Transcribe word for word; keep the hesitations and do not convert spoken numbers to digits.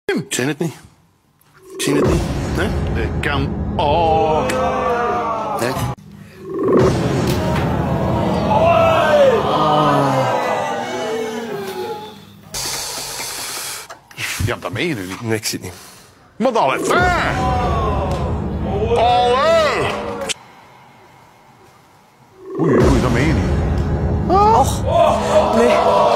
Ik zie het niet. Ik zie het niet. Nee? Ik kan... Oh. Nee. Ja, dat meen je nu niet. Nee, ik zie het niet. Maar dan even. Allee. Oei, oei, dat meen je niet. Och, nee.